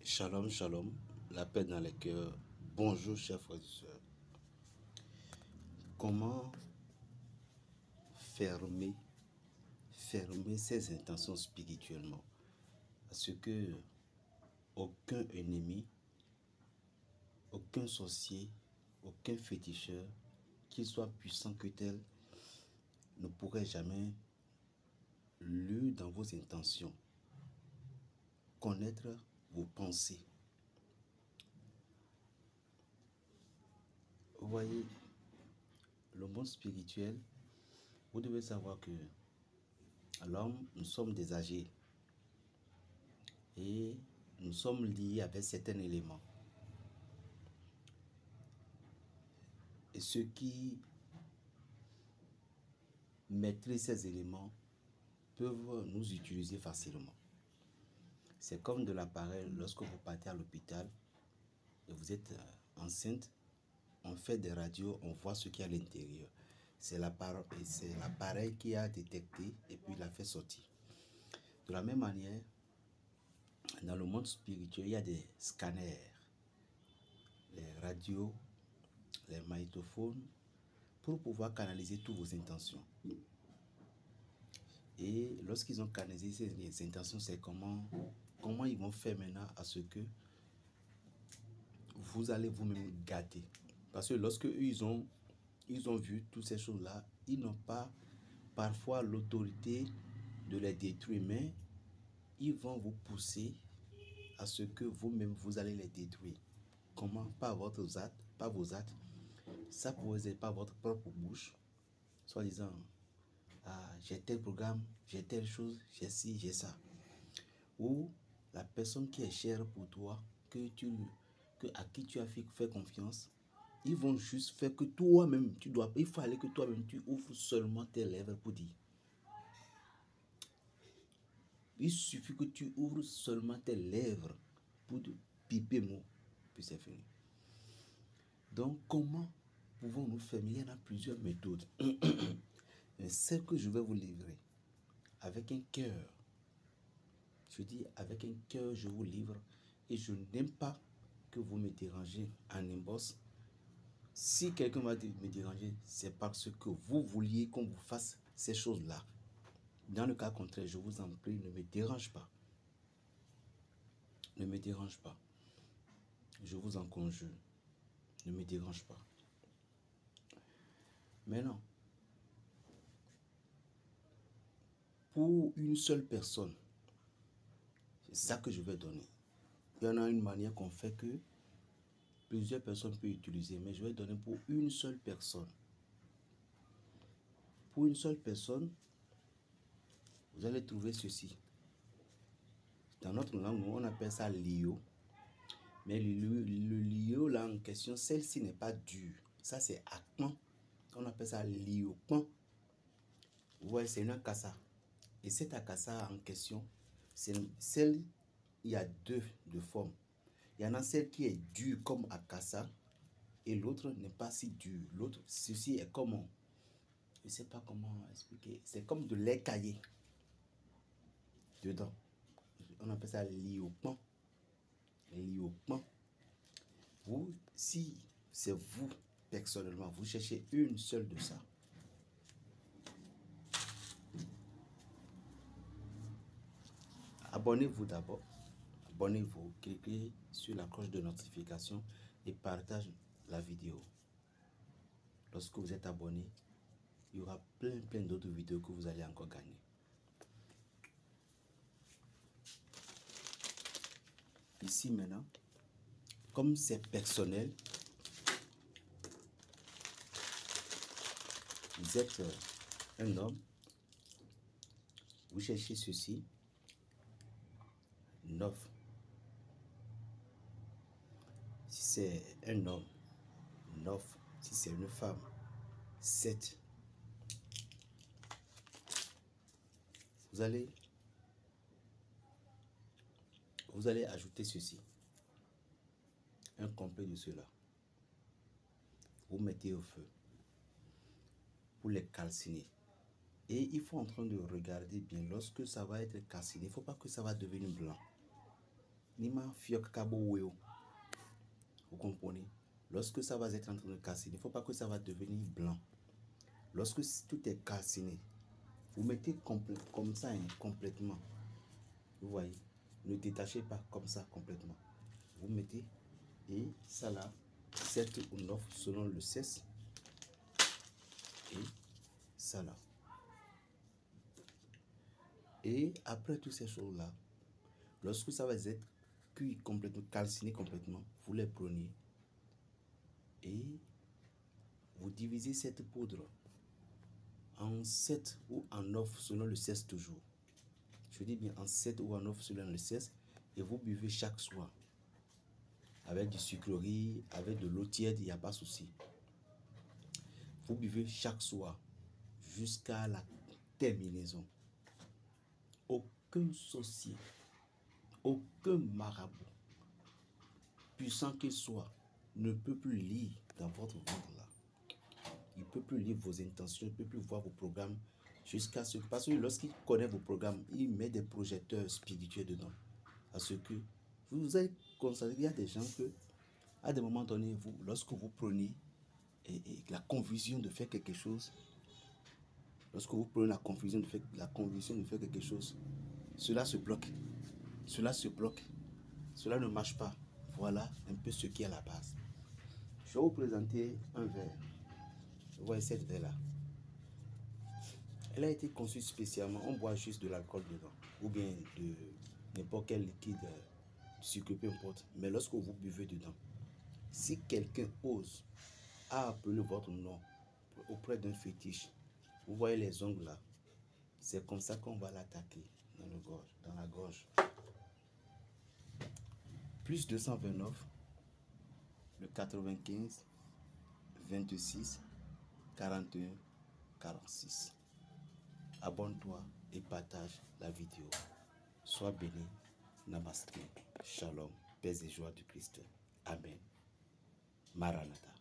Shalom, shalom, la paix dans les cœurs. Bonjour, chers frères et sœurs. Comment fermer ses intentions spirituellement? Parce que aucun ennemi, aucun sorcier, aucun féticheur, qu'il soit puissant que tel, ne pourrait jamais lire dans vos intentions, connaître vos pensées. Vous voyez, le monde spirituel, vous devez savoir que l'homme, nous sommes des âgés et nous sommes liés avec certains éléments. Et ceux qui maîtrisent ces éléments peuvent nous utiliser facilement. C'est comme de l'appareil, lorsque vous partez à l'hôpital et vous êtes enceinte, on fait des radios, on voit ce qu'il y a à l'intérieur. C'est l'appareil qui a détecté et puis il a fait sortir. De la même manière, dans le monde spirituel, il y a des scanners, les radios, les magnétophones, pour pouvoir canaliser toutes vos intentions. Et lorsqu'ils ont canalisé ces intentions, c'est comment ils vont faire maintenant à ce que vous allez vous-même gâter. Parce que lorsque eux, ils ont vu toutes ces choses-là, ils n'ont pas parfois l'autorité de les détruire, mais ils vont vous pousser à ce que vous-même, vous allez les détruire. Comment? Par vos actes. Ça pourrait être par votre propre bouche, soit disant, ah, j'ai tel programme, j'ai telle chose, j'ai ci, j'ai ça. Ou la personne qui est chère pour toi, à qui tu as fait confiance, ils vont juste faire que toi-même, il fallait que toi-même tu ouvres seulement tes lèvres pour dire. Il suffit que tu ouvres seulement tes lèvres pour piper mot, puis c'est fini. Donc, comment pouvons-nous faire? Il y en a plusieurs méthodes. Mais celle que je vais vous livrer, avec un cœur, je dis avec un cœur, je vous livre, et je n'aime pas que vous me dérangez en inbox. Si quelqu'un va me déranger, c'est parce que vous vouliez qu'on vous fasse ces choses-là. Dans le cas contraire, je vous en prie, ne me dérange pas. Ne me dérange pas. Je vous en conjure. Ne me dérange pas. Maintenant, pour une seule personne, c'est ça que je vais donner. Il y en a une manière qu'on fait que plusieurs personnes peuvent utiliser, mais je vais donner pour une seule personne. Pour une seule personne, vous allez trouver ceci. Dans notre langue, on appelle ça l'io. Mais le lio là en question, celle-ci n'est pas dure. Ça c'est akpan. On appelle ça lio pan. Vous voyez, c'est une akassa. Et cette akassa en question, c'est celle, il y a deux de formes. Il y en a celle qui est dure comme akassa et l'autre n'est pas si dure. L'autre, ceci est comme, je ne sais pas comment expliquer, c'est comme de lait caillé dedans. On appelle ça liopan. Liopan. Vous, si c'est vous, personnellement, vous cherchez une seule de ça. Abonnez-vous d'abord. Abonnez-vous, cliquez sur la cloche de notification et partagez la vidéo. Lorsque vous êtes abonné, il y aura plein d'autres vidéos que vous allez encore gagner. Ici maintenant, comme c'est personnel, vous êtes un homme, vous cherchez ceci, 9. Si c'est un homme, 9. Si c'est une femme, 7. Vous allez ajouter ceci, un complet de cela. Vous mettez au feu pour les calciner. Et il faut en train de regarder bien. Lorsque ça va être calciné, il ne faut pas que ça va devenir blanc. Nima fiok kabo weo. Vous comprenez? Lorsque ça va être en train de calciner, il ne faut pas que ça va devenir blanc. Lorsque tout est calciné, vous mettez comme ça, hein, complètement. Vous voyez? Ne détachez pas comme ça complètement. Vous mettez, et ça là, 7 ou 9 selon le 16. Et ça là. Et après toutes ces choses-là, lorsque ça va être cuit complètement, calciné complètement, vous les prenez et vous divisez cette poudre en 7 ou en 9 selon le 16 toujours. Je dis bien en 7 ou en 9 selon le 16 et vous buvez chaque soir. Avec du sucrerie, avec de l'eau tiède, il n'y a pas de souci. Vous buvez chaque soir jusqu'à la terminaison. Aucun sorcier, aucun marabout, puissant qu'il soit, ne peut plus lire dans votre ventre là. Il ne peut plus lire vos intentions, il ne peut plus voir vos programmes jusqu'à ce... Parce que lorsqu'il connaît vos programmes, il met des projecteurs spirituels dedans. Parce que vous avez constaté qu'il y a des gens que, à des moments donnés, lorsque vous prenez la confusion de faire quelque chose, lorsque vous prenez la confusion de faire quelque chose, cela se bloque. Cela se bloque. Cela ne marche pas. Voilà un peu ce qui est à la base. Je vais vous présenter un verre. Vous voyez cette verre-là. Elle a été conçue spécialement. On boit juste de l'alcool dedans. Ou bien de n'importe quel liquide, sucre, peu importe. Mais lorsque vous buvez dedans, si quelqu'un ose appeler votre nom auprès d'un fétiche, vous voyez les ongles là. C'est comme ça qu'on va l'attaquer dans la gorge. Plus 229, le 95, 26, 41, 46. Abonne-toi et partage la vidéo. Sois béni. Namaste. Shalom. Paix et joie du Christ. Amen. Maranatha.